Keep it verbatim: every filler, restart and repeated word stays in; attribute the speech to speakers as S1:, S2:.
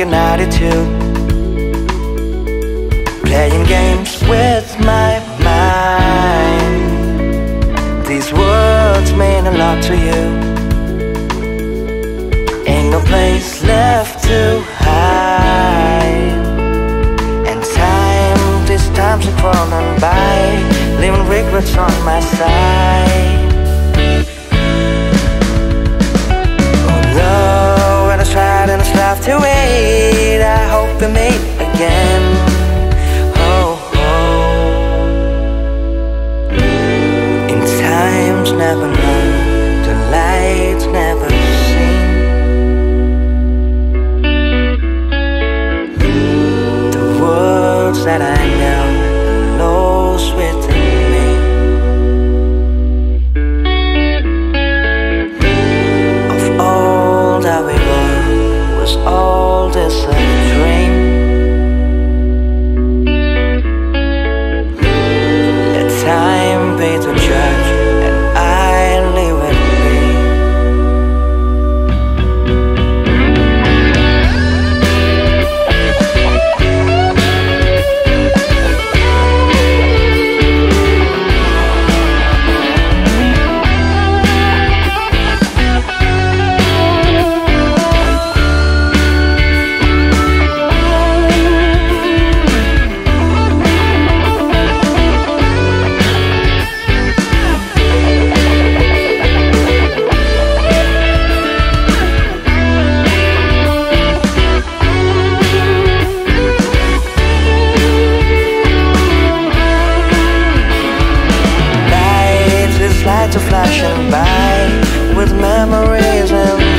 S1: an attitude, playing games with my mind. These words mean a lot to you. Ain't no place left to hide. And time, these times are crawling by, leaving regrets on my side. Although when I tried and I strive to wait, I hope we meet again. Oh, oh. In times never known, the lights never seen, the words that I know are lost within me. Of all that we were, was all this a dream? Let time be the judge, and I live with lights are flashing by with memories and